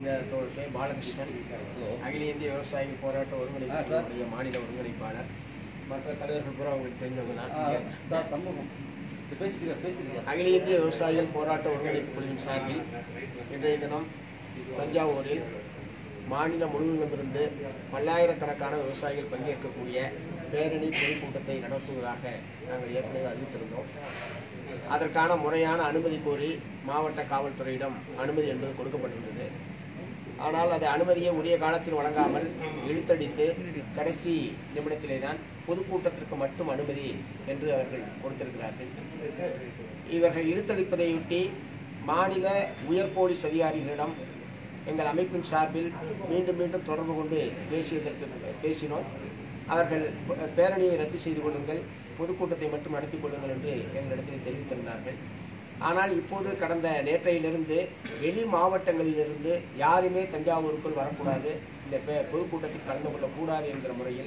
பாலகிருஷ்ணன் அகில இந்திய விவசாயிகள் போராட்ட ஒருங்கிணைப்பு மாநில ஒருங்கிணைப்பாளர். மற்ற தலைவர்கள் பூரா உங்களுக்கு தெரிஞ்சவங்க தான். அகில இந்திய விவசாயிகள் போராட்ட ஒருங்கிணைப்பு குழுவின் சார்பில் இன்றைய தினம் தஞ்சாவூரில் மாநிலம் முழுவதிலிருந்து பல்லாயிரக்கணக்கான விவசாயிகள் பங்கேற்கக்கூடிய பேரணி பொதுக்கூட்டத்தை நடத்துவதாக நாங்கள் ஏற்கனவே அறிவித்திருந்தோம். அதற்கான முறையான அனுமதி கோரி மாவட்ட காவல்துறையிடம் அனுமதி என்பது கொடுக்கப்பட்டிருந்தது. ஆனால் அந்த அனுமதியை உரிய காலத்தில் வழங்காமல் இழுத்தடித்து கடைசி நிமிடத்திலே தான் பொதுக்கூட்டத்திற்கு மட்டும் அனுமதி என்று அவர்கள் கொடுத்திருக்கிறார்கள். இவர்கள் இழுத்தடிப்பதையொட்டி மாநில உயர் போலீஸ் அதிகாரிகளிடம் எங்கள் அமைப்பின் சார்பில் மீண்டும் மீண்டும் தொடர்பு கொண்டு பேசினோம். அவர்கள் பேரணியை ரத்து செய்து கொள்ளுங்கள், பொதுக்கூட்டத்தை மட்டும் நடத்தி கொள்ளுங்கள் என்று எங்களிடத்தில் தெரிவித்திருந்தார்கள். ஆனால் இப்போது கடந்த நேற்றையிலிருந்து வெளி மாவட்டங்களிலிருந்து யாருமே தஞ்சாவூருக்குள் வரக்கூடாது, இந்த பொதுக்கூட்டத்தில் கலந்து கொள்ளக்கூடாது என்கிற முறையில்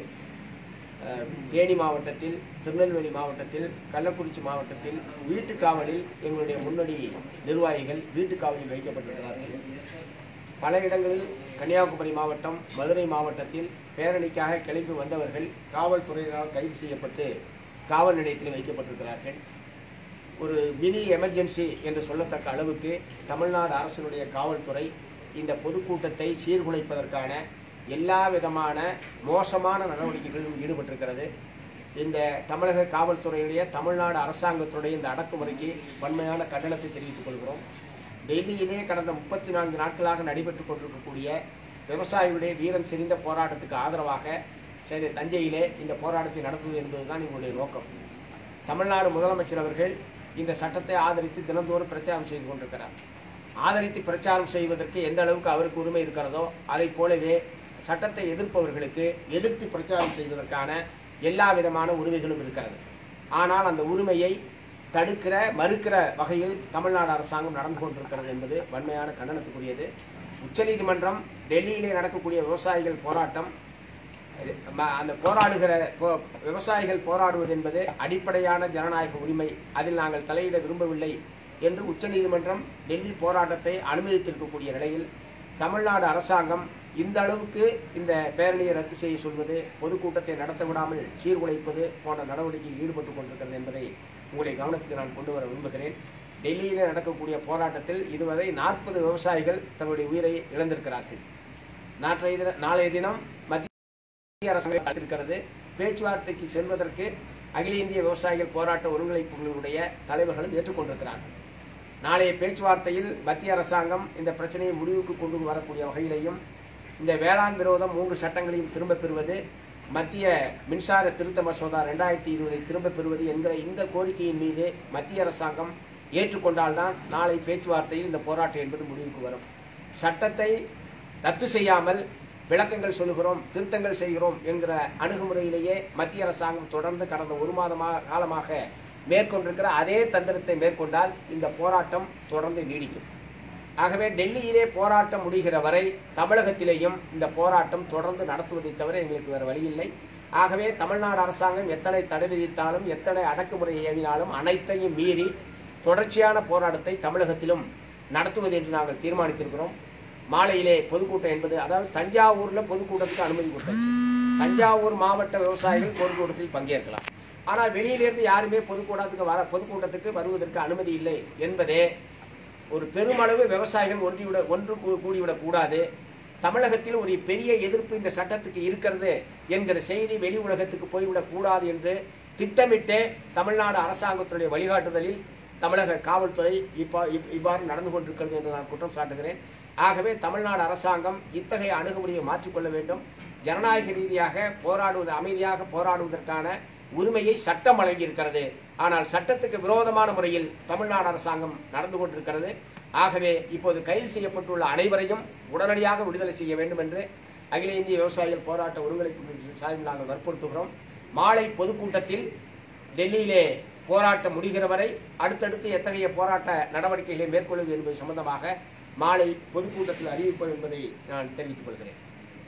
தேனி மாவட்டத்தில், திருநெல்வேலி மாவட்டத்தில், கள்ளக்குறிச்சி மாவட்டத்தில் வீட்டுக்காவலில் எங்களுடைய முன்னணி நிர்வாகிகள் வீட்டுக்காவலில் வைக்கப்பட்டிருக்கிறார்கள். பல இடங்களில் கன்னியாகுமரி மாவட்டம், மதுரை மாவட்டத்தில் பேரணிக்காக கிளம்பி வந்தவர்கள் காவல்துறையினரால் கைது செய்யப்பட்டு காவல் நிலையத்தில் வைக்கப்பட்டிருக்கிறார்கள். ஒரு மினி எமர்ஜென்சி என்று சொல்லத்தக்க அளவுக்கு தமிழ்நாடு அரசினுடைய காவல்துறை இந்த பொதுக்கூட்டத்தை சீர்குலைப்பதற்கான எல்லா விதமான மோசமான நடவடிக்கைகளிலும் ஈடுபட்டிருக்கிறது. இந்த தமிழக காவல்துறையுடைய, தமிழ்நாடு அரசாங்கத்துடைய இந்த அடக்குமுறைக்கு வன்மையான கண்டனத்தை தெரிவித்துக் கொள்கிறோம். டெல்லியிலே கடந்த 34 நாட்களாக நடைபெற்றுக் கொண்டிருக்கக்கூடிய விவசாயிகளுடைய வீரம் செறிந்த போராட்டத்துக்கு ஆதரவாக தஞ்சையிலே இந்த போராட்டத்தை நடத்துவது என்பதுதான் எங்களுடைய நோக்கம். தமிழ்நாடு முதலமைச்சர் அவர்கள் இந்த சட்டத்தை ஆதரித்து தினந்தோறும் பிரச்சாரம் செய்து கொண்டிருக்கிறார். ஆதரித்து பிரச்சாரம் செய்வதற்கு எந்த அளவுக்கு அவருக்கு உரிமை இருக்கிறதோ அதை போலவே சட்டத்தை எதிர்ப்பவர்களுக்கு எதிர்த்து பிரச்சாரம் செய்வதற்கான எல்லா விதமான உரிமைகளும் இருக்கிறது. ஆனால் அந்த உரிமையை தடுக்கிற, மறுக்கிற வகையில் தமிழ்நாடு அரசாங்கம் நடந்து கொண்டிருக்கிறது என்பது வன்மையான கண்டனத்துக்குரியது. உச்சநீதிமன்றம் டெல்லியிலே நடக்கக்கூடிய விவசாயிகள் போராட்டம், அந்த விவசாயிகள் போராடுவது என்பது அடிப்படையான ஜனநாயக உரிமை, அதில் நாங்கள் தலையிட விரும்பவில்லை என்று உச்சநீதிமன்றம் டெல்லி போராட்டத்தை அனுமதித்திருக்கக்கூடிய நிலையில் தமிழ்நாடு அரசாங்கம் இந்த அளவுக்கு இந்த பேரணியை ரத்து செய்ய சொல்வது, பொதுக்கூட்டத்தை நடத்த விடாமல் சீர்குலைப்பது போன்ற நடவடிக்கையில் ஈடுபட்டுக் கொண்டிருக்கிறது என்பதை உங்களுடைய கவனத்துக்கு நான் கொண்டு வர விரும்புகிறேன். டெல்லியில் நடக்கக்கூடிய போராட்டத்தில் இதுவரை 40 விவசாயிகள் தங்களுடைய உயிரை இழந்திருக்கிறார்கள். நாளைய தினம் மத்திய அரசாங்கம் இருக்கிறது. பேச்சுவார்த்தைக்கு செல்வதற்கு அகில இந்திய விவசாயிகள் போராட்ட ஒருங்கிணைப்புகளுடைய தலைவர்களும் ஏற்றுக்கொண்டிருக்கிறார்கள். நாளைய பேச்சுவார்த்தையில் மத்திய அரசாங்கம் இந்த பிரச்சனையை முடிவுக்கு கொண்டு வரக்கூடிய வகையிலையும், இந்த வேளாண் விரோதம் 3 சட்டங்களையும் திரும்பப் பெறுவது, மத்திய மின்சார திருத்த மசோதா 2020 திரும்பப் பெறுவது என்கிற இந்த கோரிக்கையின் மீது மத்திய அரசாங்கம் ஏற்றுக்கொண்டால்தான் நாளை பேச்சுவார்த்தையில் இந்த போராட்டம் என்பது முடிவுக்கு வரும். சட்டத்தை ரத்து செய்யாமல் விளக்கங்கள் சொல்லுகிறோம், திருத்தங்கள் செய்கிறோம் என்கிற அணுகுமுறையிலேயே மத்திய அரசாங்கம் தொடர்ந்து கடந்த 1 மாத காலமாக மேற்கொண்டிருக்கிற அதே தந்திரத்தை மேற்கொண்டால் இந்த போராட்டம் தொடர்ந்து நீடிக்கும். ஆகவே டெல்லியிலே போராட்டம் முடிகிற வரை தமிழகத்திலேயும் இந்த போராட்டம் தொடர்ந்து நடத்துவதை தவிர எங்களுக்கு வேறு வழியில்லை. ஆகவே தமிழ்நாடு அரசாங்கம் எத்தனை தடை விதித்தாலும், எத்தனை அடக்குமுறை ஏவினாலும் அனைத்தையும் மீறி தொடர்ச்சியான போராட்டத்தை தமிழகத்திலும் நடத்துவது என்று நாங்கள் தீர்மானித்திருக்கிறோம். மாலையிலே பொதுக்கூட்டம் என்பது, அதாவது தஞ்சாவூரில் பொதுக்கூட்டத்துக்கு அனுமதி கொடுத்தாச்சு. தஞ்சாவூர் மாவட்ட விவசாயிகள் பொதுக்கூட்டத்தில் பங்கேற்கலாம். ஆனால் வெளியிலிருந்து யாருமே பொதுக்கூட்டத்துக்கு வருவதற்கு அனுமதி இல்லை என்பதே ஒரு பெருமளவு விவசாயிகள் ஒன்று கூடிவிடக் கூடாது, தமிழகத்தில் ஒரு பெரிய எதிர்ப்பு இந்த சட்டத்துக்கு இருக்கிறது என்கிற செய்தி வெளி உலகத்துக்கு போய்விடக் கூடாது என்று திட்டமிட்டே தமிழ்நாடு அரசாங்கத்துடைய வழிகாட்டுதலில் தமிழக காவல்துறை இவ்வாறு நடந்து கொண்டிருக்கிறது என்று நான் குற்றம் சாட்டுகிறேன். ஆகவே தமிழ்நாடு அரசாங்கம் இத்தகைய அணுகுமுறையை மாற்றிக்கொள்ள வேண்டும். ஜனநாயக ரீதியாக அமைதியாக போராடுவதற்கான உரிமையை சட்டம் வழங்கியிருக்கிறது. ஆனால் சட்டத்துக்கு விரோதமான முறையில் தமிழ்நாடு அரசாங்கம் நடந்து கொண்டிருக்கிறது. ஆகவே இப்போது கைது செய்யப்பட்டுள்ள அனைவரையும் உடனடியாக விடுதலை செய்ய வேண்டும் என்று அகில இந்திய விவசாயிகள் போராட்ட ஒருங்கிணைப்பு சார்பில் நாங்கள் வற்புறுத்துகிறோம். மாலை பொதுக்கூட்டத்தில் டெல்லியிலே போராட்டம் முடிகிற வரை அடுத்தடுத்து எத்தகைய போராட்ட நடவடிக்கைகளை மேற்கொள்வது என்பது சம்பந்தமாக மாலை பொதுக்கூட்டத்தில் அறிவிப்போம் என்பதை நான் தெரிவித்துக் கொள்கிறேன்.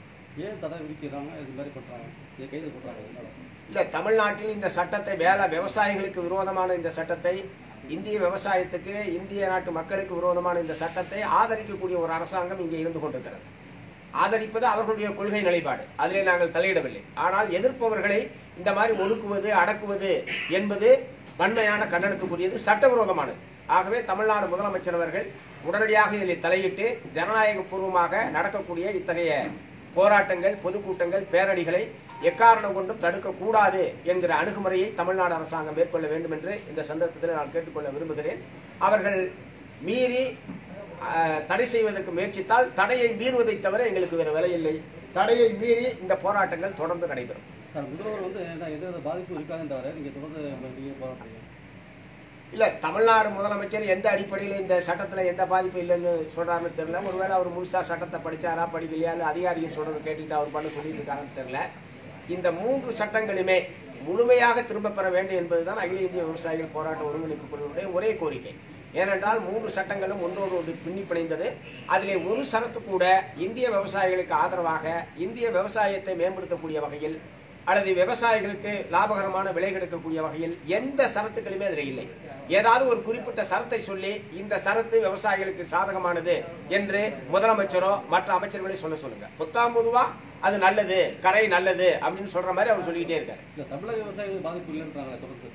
ஏன் தடை விதிக்கிறாங்க, இது மாதிரி பண்றாங்க, கைது பண்றாங்க? இல்லை, தமிழ்நாட்டில் இந்த சட்டத்தை விவசாயிகளுக்கு விரோதமான இந்த சட்டத்தை இந்திய விவசாயத்துக்கு, இந்திய நாட்டு மக்களுக்கு விரோதமான இந்த சட்டத்தை ஆதரிக்கக்கூடிய ஒரு அரசாங்கம் இங்கே இருந்து கொண்டிருக்கிறது. ஆதரிப்பது அவர்களுடைய கொள்கை நிலைப்பாடு, அதிலே நாங்கள் தலையிடவில்லை. ஆனால் எதிர்ப்பவர்களை இந்த மாதிரி ஒடுக்குவது, அடக்குவது என்பது வன்மையான கண்டனத்துக்குரியது, சட்டவிரோதமானது. ஆகவே தமிழ்நாடு முதலமைச்சர் அவர்கள் உடனடியாக இதில் தலையிட்டு ஜனநாயக பூர்வமாக நடக்கக்கூடிய இத்தகைய போராட்டங்கள், பொதுக்கூட்டங்கள், பேரணிகளை எக்காரணம் கொண்டும் தடுக்கக்கூடாது என்கிற அணுகுமுறையை தமிழ்நாடு அரசாங்கம் மேற்கொள்ள வேண்டும் என்று இந்த சந்தர்ப்பத்தில் நான் கேட்டுக்கொள்ள விரும்புகிறேன். அவர்கள் மீறி தடை செய்வதற்கு முயற்சித்தால் தடையை மீறுவதை தவிர எங்களுக்கு வேறு வேலை இல்லை. தடையை மீறி இந்த போராட்டங்கள் தொடர்ந்து நடைபெறும். சார், முதல்வர் வந்து எந்த பாதிப்பும் இருக்காதுன்னு தவிர நீங்க தொடர்ந்து போராட்டம் இல்ல, தமிழ்நாடு முதலமைச்சர் எந்த அடிப்படையில் இந்த சட்டத்துல எந்த பாதிப்பு இல்லைன்னு சொல்றாருன்னு தெரியல. ஒருவேளை அவர் முழுசா சட்டத்தை படிச்சாரா, படிக்கலையா, இல்ல அதிகாரிகள் சொல்றது கேட்டுட்டு அவர் பண்ண சொல்லிட்டு இருக்காருன்னு தெரியல. இந்த 3 சட்டங்களுமே முழுமையாக திரும்ப பெற வேண்டும் என்பதுதான் அகில இந்திய விவசாயிகள் போராட்ட ஒருங்கிணைப்பு குழுவுடைய ஒரே கோரிக்கை. ஏனென்றால் 3 சட்டங்களும் ஒன்றோடு ஒன்று பின்னி பிணைந்தது. அதிலே ஒரு சரத்து கூட இந்திய விவசாயிகளுக்கு ஆதரவாக, இந்திய விவசாயத்தை மேம்படுத்தக்கூடிய வகையில் அல்லது விவசாயிகளுக்கு லாபகரமான விலை கிடைக்கக்கூடிய வகையில் எந்த சரத்துக்களுமே அதில் இல்லை. ஏதாவது ஒரு குறிப்பிட்ட சரத்தை சொல்லி இந்த சரத்து விவசாயிகளுக்கு சாதகமானது என்று முதலமைச்சரோ மற்ற அமைச்சர்களை சொல்லுங்க. புத்தாம் பொதுவா அது நல்லது, கரை நல்லது அப்படின்னு சொல்ற மாதிரி அவர் சொல்லிக்கிட்டே இருக்காரு. தமிழக விவசாயிகளுக்கு பாதிப்பு இல்லைன்றாங்க தொடர்ந்து.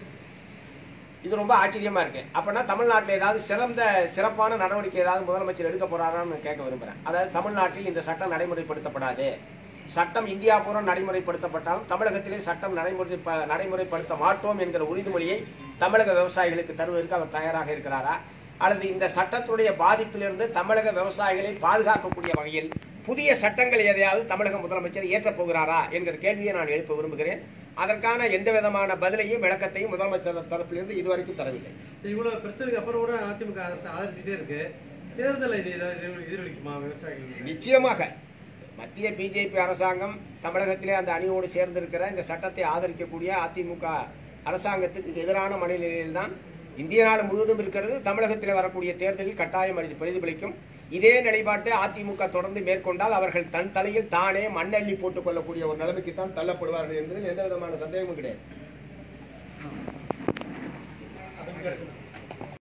இது ரொம்ப ஆச்சரியமா இருக்கு. அப்படின்னா தமிழ்நாட்டில் ஏதாவது சிறப்பான நடவடிக்கை ஏதாவது முதலமைச்சர் எடுக்க போறாரான்னு கேட்க விரும்புறேன். அதாவது தமிழ்நாட்டில் இந்த சட்டம் நடைமுறைப்படுத்தப்படாது, சட்டம் இந்தியா பூரா நடைமுறைப்படுத்தப்பட்டாலும் தமிழகத்திலே சட்டம் நடைமுறைப்படுத்த மாட்டோம் என்கிற உறுதிமொழியை தமிழக விவசாயிகளுக்கு தருவதற்கு அவர் தயாராக இருக்கிறாரா, அல்லது இந்த சட்டத்துடைய பாதிப்பிலிருந்து தமிழக விவசாயிகளை பாதுகாக்கக்கூடிய வகையில் புதிய சட்டங்கள் எதையாவது தமிழக முதலமைச்சர் ஏற்றப் போகிறாரா என்கிற கேள்வியை நான் எழுப்ப விரும்புகிறேன். அதற்கான எந்த விதமான பதிலையும் விளக்கத்தையும் முதலமைச்சர் தரப்பிலிருந்து இதுவரைக்கும் தரவில்லை. இவ்வளவு பிரச்சனைக்கு அப்புறம் கூட அதிமுக ஆதரிச்சுட்டே இருக்கு. தேர்தல் எதிரொலிக்குமா விவசாயிகள்? நிச்சயமாக மத்திய பிஜேபி அரசாங்கம் தமிழகத்திலே அந்த அணியோடு சேர்ந்திருக்கிற இந்த சட்டத்தை ஆதரிக்கக்கூடிய அதிமுக அரசாங்கத்துக்கு எதிரான மனநிலையில்தான் இந்திய நாடு முழுவதும் இருக்கிறது. தமிழகத்தில் வரக்கூடிய தேர்தலில் கட்டாயம் அது பிரதிபலிக்கும். இதே நிலைப்பாட்டை அதிமுக தொடர்ந்து மேற்கொண்டால் அவர்கள் தன் தலையில் தானே மண்ணள்ளி போட்டுக் கொள்ளக்கூடிய ஒரு நிலைமைக்குத்தான் தள்ளப்படுவார்கள் என்பதில் எந்த விதமான சந்தேகமும் கிடையாது.